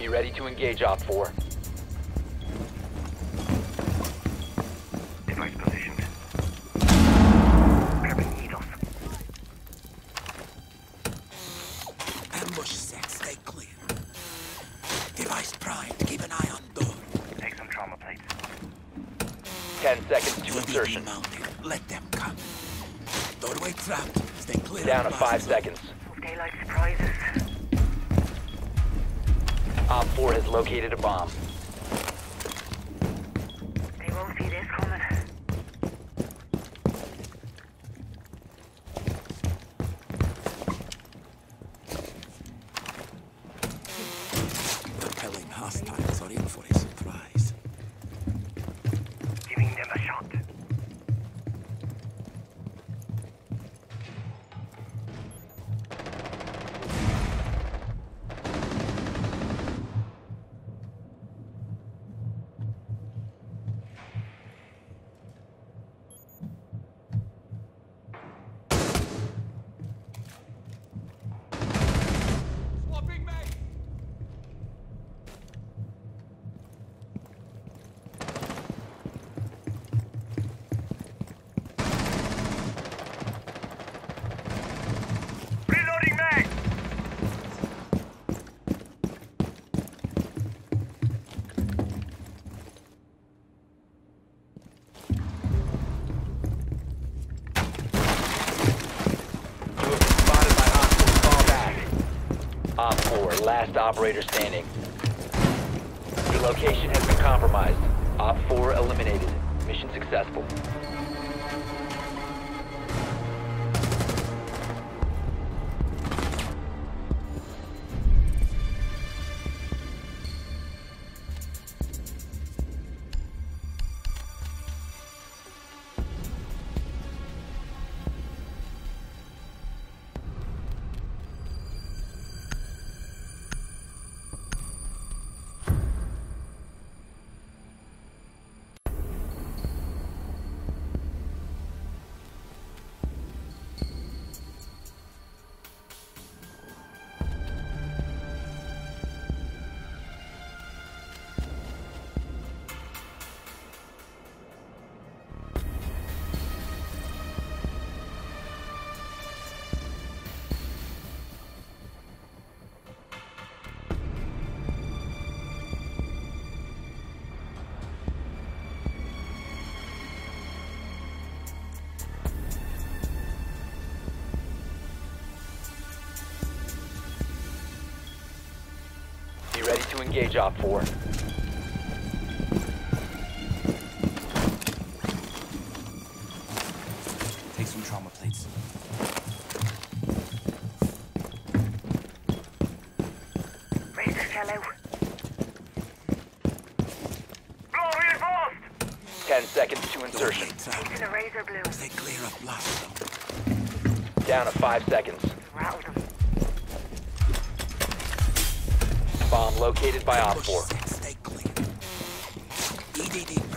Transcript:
ready to engage Op 4. Device positioned. Grabbing needles. Ambush set, stay clear. Device primed, keep an eye on door. Take some trauma plates. 10 seconds to UAV insertion. mounted, let them come. Doorway trapped, stay clear. Down to of 5 blast zone. seconds. Daylight surprises. Op 4 has located a bomb. They won't see this coming. Repelling hostiles are in for a surprise. Giving them a shot. Reloading mag! You have been spotted by hostiles. Fall back. Op 4, last operator standing. Your location has been compromised. Op 4 eliminated. Mission successful. Be ready to engage Op 4. Take some trauma plates. Razor shell out. Blow reinforced! 10 seconds to insertion. Doorway trapped, To the razor blue. stay clear of blast zone. Down to 5 seconds. Rattled them. Bomb located by Op Ambush 4. set, stay clear. EDD